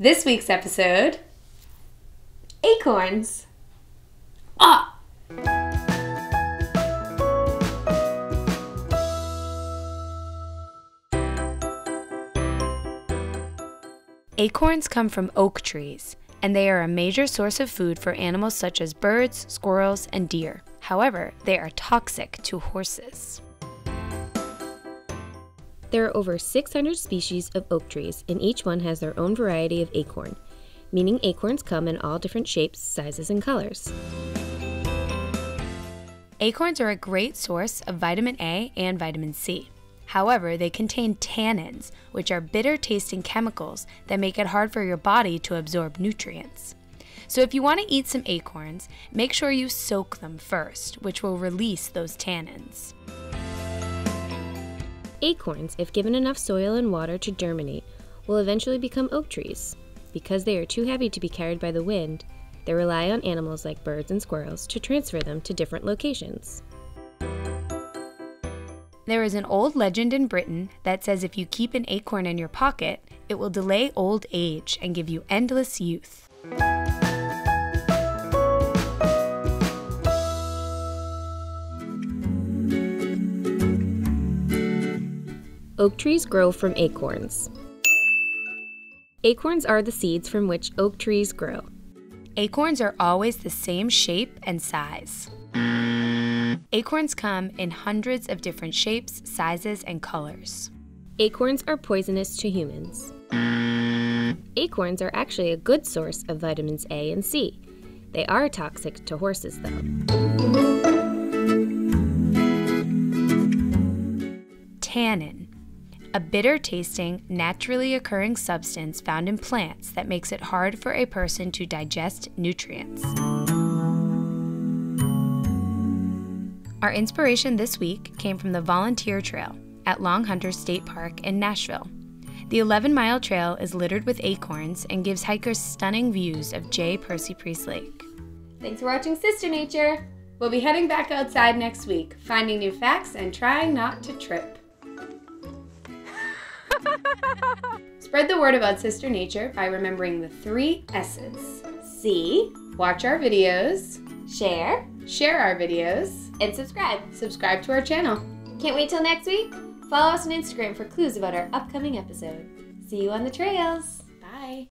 This week's episode, acorns. Ah! Acorns come from oak trees, and they are a major source of food for animals such as birds, squirrels, and deer. However, they are toxic to horses. There are over 600 species of oak trees, and each one has their own variety of acorn, meaning acorns come in all different shapes, sizes, and colors. Acorns are a great source of vitamin A and vitamin C. However, they contain tannins, which are bitter-tasting chemicals that make it hard for your body to absorb nutrients. So if you want to eat some acorns, make sure you soak them first, which will release those tannins. Acorns, if given enough soil and water to germinate, will eventually become oak trees. Because they are too heavy to be carried by the wind, they rely on animals like birds and squirrels to transfer them to different locations. There is an old legend in Britain that says if you keep an acorn in your pocket, it will delay old age and give you endless youth. Oak trees grow from acorns. Acorns are the seeds from which oak trees grow. Acorns are always the same shape and size. Acorns come in hundreds of different shapes, sizes, and colors. Acorns are poisonous to humans. Acorns are actually a good source of vitamins A and C. They are toxic to horses, though. Tannin, a bitter-tasting, naturally occurring substance found in plants that makes it hard for a person to digest nutrients. Our inspiration this week came from the Volunteer Trail at Long Hunter State Park in Nashville. The 11-mile trail is littered with acorns and gives hikers stunning views of J. Percy Priest Lake. Thanks for watching Sister Nature. We'll be heading back outside next week, finding new facts and trying not to trip. Spread the word about Sister Nature by remembering the 3 S's. See, Watch our videos, share, share our videos, and subscribe. subscribe to our channel. Can't wait till next week? Follow us on Instagram for clues about our upcoming episode. See you on the trails!